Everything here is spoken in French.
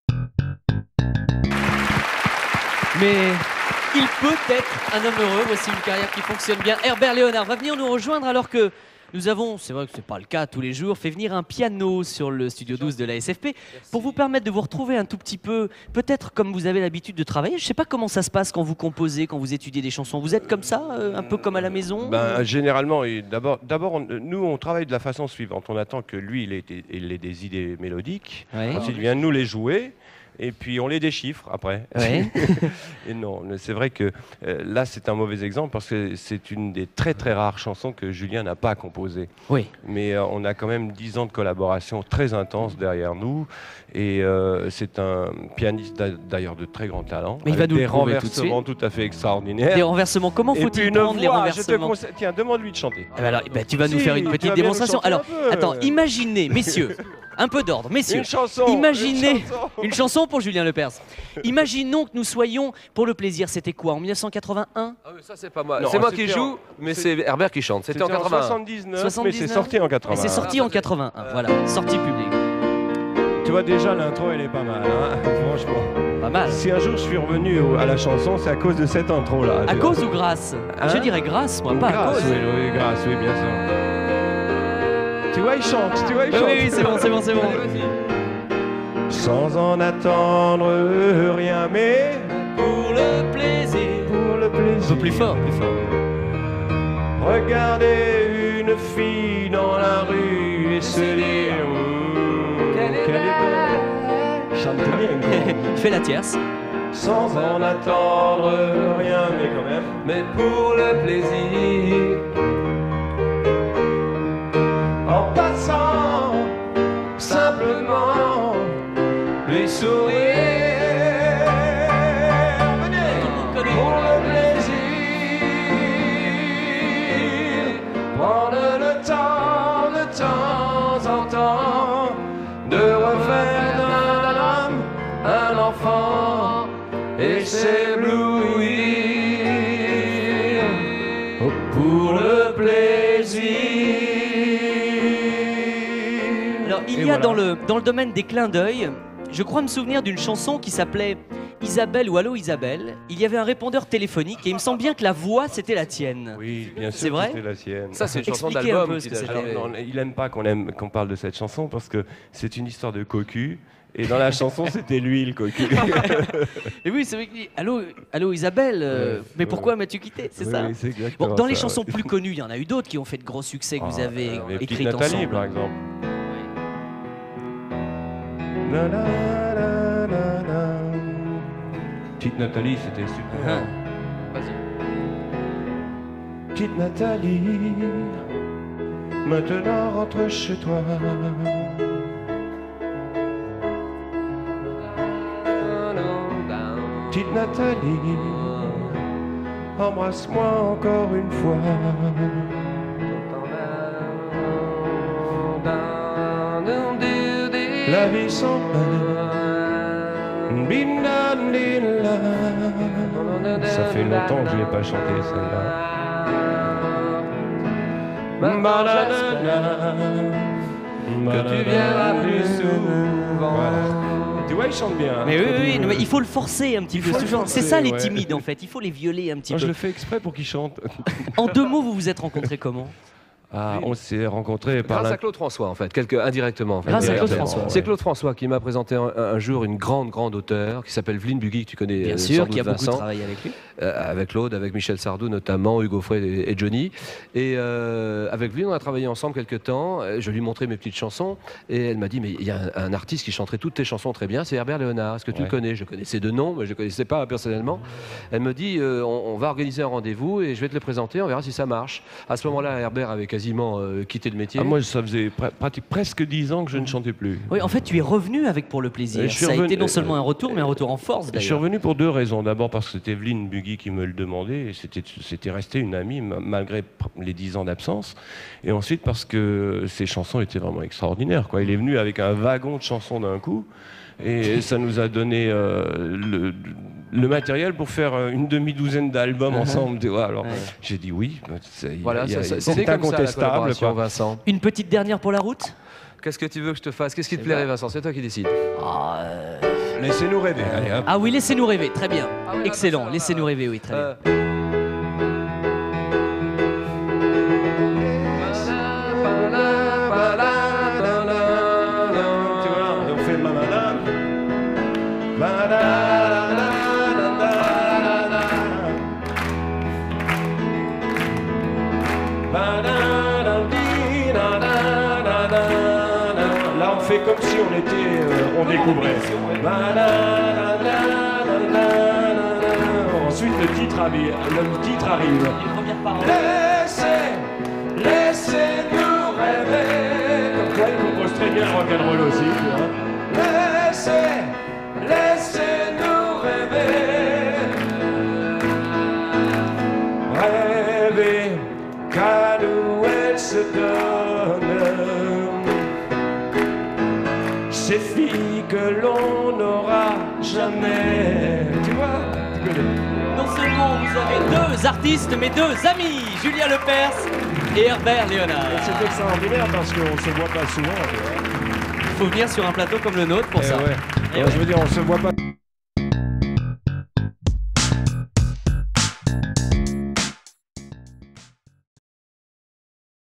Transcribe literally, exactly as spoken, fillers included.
Mais il peut être un homme heureux. Voici une carrière qui fonctionne bien. Herbert Léonard va venir nous rejoindre alors que nous avons, c'est vrai que ce n'est pas le cas tous les jours, fait venir un piano sur le studio douze de la S F P pour vous permettre de vous retrouver un tout petit peu, peut-être comme vous avez l'habitude de travailler. Je ne sais pas comment ça se passe quand vous composez, quand vous étudiez des chansons. Vous êtes comme ça, euh, un peu comme à la maison? Ben, généralement, d'abord, d'abord, nous, on travaille de la façon suivante. On attend que lui, il ait, il ait des idées mélodiques. Ouais. Ensuite, il vient nous les jouer. Et puis on les déchiffre après. Ouais. Et non, c'est vrai que euh, là c'est un mauvais exemple parce que c'est une des très très rares chansons que Julien n'a pas composées. Oui. Mais euh, on a quand même dix ans de collaboration très intense derrière nous. Et euh, c'est un pianiste d'ailleurs de très grand talent. Mais il va nous des le prouver tout de renversements tout, à fait extraordinaires. Des renversements, comment faut-il prendre les renversements? Conseille... Tiens, demande-lui de chanter. Eh ben alors, ben, tu vas nous si, faire une petite démonstration. Alors, attends, peu. imaginez, messieurs, un peu d'ordre, messieurs. Une chanson. Imaginez une chanson. une chanson pour Julien Lepers. Imaginons que nous soyons pour le plaisir. C'était quoi, en mille neuf cent quatre-vingt-un? Ah oui, ça c'est pas moi. Non, C'est moi qui c'était joue, en- mais c'est- c'est Herbert qui chante. C'était en quatre-vingt-un. soixante-dix-neuf, mais soixante-dix-neuf. c'est sorti en Et quatre-vingt-un. c'est sorti en quatre-vingt-un, voilà, sortie publique. Tu vois déjà l'intro elle est pas mal, hein franchement. Pas mal. Si un jour je suis revenu au- à la chanson, c'est à cause de cette intro là. À cause ou grâce? Hein? Je dirais grâce, moi, pas à Grâce, cause. oui, oui, grâce, oui, bien sûr. Tu vois, il chante, tu vois, il Oui, chante. oui, oui, c'est bon, c'est bon, c'est bon. Sans en attendre rien, mais Pour le plaisir. pour le Un plaisir. peu plus fort, plus fort. Regarder une fille dans la rue et se dire hum, qu'elle est belle. Chante bien, quoi. Fais la tierce. Sans en attendre rien, mais quand même. Mais pour le plaisir. En passant, simplement, lui sourire. Venez, pour le plaisir. Prendre le temps, de temps en temps, de refaire d'un homme un enfant et s'éblouir. Oh, pour le plaisir. Alors, il Et y a voilà. dans le, dans le domaine des clins d'œil, je crois me souvenir d'une chanson qui s'appelait Isabelle ou Allô Isabelle. Il y avait un répondeur téléphonique et il me semble bien que la voix c'était la tienne. Oui, bien sûr, C'est vrai c'était la sienne. Ça c'est une chanson Expliquez un d'album. peu ce que qu'il a c'était. jamais- Alors, non, il aime pas qu'on aime qu'on parle de cette chanson parce que c'est une histoire de cocu. Et dans la chanson, c'était lui le cocu. Et oui, c'est vrai que Allô, Allô Isabelle, euh, Ouais, mais ouais. pourquoi m'as-tu quitté? C'est Oui, ça? oui, c'est exactement Bon, dans les ça, chansons ouais. plus connues, il y en a eu d'autres qui ont fait de gros succès que vous Ah, avez euh, mais Petite écrites Nathalie, ensemble. par exemple. La, la, la, la, la. Petite Nathalie, c'était super. Ah. Vas-y. Petite Nathalie, maintenant rentre chez toi. Petite Nathalie, embrasse-moi encore une fois. La vie sans peine. Bindanila. Ça fait longtemps que je l'ai pas chanté celle-là. Que tu viendras plus souvent. Voilà. Tu vois, il chante bien. hein, Mais oui, très oui, doux. non, mais il faut le forcer un petit Il peu. faut ce le genre. forcer, C'est ça les ouais. timides en fait. Il faut les violer un petit Moi, je peu. le fais exprès pour qu'il chante. En deux mots, vous vous êtes rencontrés comment? Ah, on s'est rencontrés par Grâce la... à Claude François, en fait, quelque, indirectement. En fait. Grâce à Claude Indirectement. François, C'est ouais. Claude François qui m'a présenté un, un jour une grande, grande auteure qui s'appelle Vline Bugui, que tu connais Bien euh, sûr, sans qui a doute, beaucoup Vincent, travaillé avec lui. euh, avec Claude, avec Michel Sardou notamment, Hugo Frey et, et Johnny. Et euh, avec Vline, on a travaillé ensemble quelques temps. Je lui montrais mes petites chansons et elle m'a dit, mais il y a un, un artiste qui chanterait toutes tes chansons très bien, c'est Herbert Léonard. Est-ce que tu Ouais. le connais? Je connaissais de nom, mais je ne connaissais pas personnellement. Elle me dit, euh, on, on va organiser un rendez-vous et je vais te le présenter, on verra si ça marche. À ce moment-là, Herbert avait quasiment euh, quitté le métier. Ah, moi, ça faisait pr- pratique presque dix ans que je ne chantais plus. Oui, en fait, tu es revenu avec Pour le plaisir. Euh, je suis Ça a revenu- été non seulement un retour, mais un retour en force Je suis d'ailleurs. revenu pour deux raisons. D'abord parce que c'était Evelyne Bugui qui me le demandait et c'était, c'était resté une amie ma- malgré pr- les dix ans d'absence. Et ensuite parce que ses chansons étaient vraiment extraordinaires, quoi. Il est venu avec un wagon de chansons d'un coup et ça nous a donné euh, le, le matériel pour faire euh, une demi-douzaine d'albums ensemble. Tu vois. Alors Ouais. j'ai dit oui. bah, c'est- il y a- Voilà, il y a- c'est- c'est c'est comme ça, la incontestable. collaboration, Quoi. Vincent. Une petite dernière pour la route? Qu'est-ce que tu veux que je te fasse? Qu'est-ce qui te plairait, Vincent? C'est toi qui décides. Ah, euh, Laissez-nous rêver. Allez, hop. Ah oui, laissez-nous rêver, très bien. Ah oui, Excellent, là, ça, laissez-nous rêver, oui, très bien. Euh, Tu vois, on fait manana. Là, on fait comme si on était, euh, on découvrait. Ensuite, le titre arrive. Le titre arrive. Les premières paroles. Laissez, laissez-nous rêver. Comme quoi, il compose très bien rock'n'roll aussi. Tu vois. Laissez, laissez-nous rêver. Rêver qu'à nous elle se donne. Ces filles que l'on n'aura jamais. Tu vois, tu connais. Non seulement vous avez deux artistes, mais deux amis, Julien Lepers et Herbert Léonard. C'est extraordinaire parce qu'on se voit pas souvent. Il faut venir sur un plateau comme le nôtre pour Eh ça. ouais. Eh Ouais, ouais. Je veux dire, on se voit pas.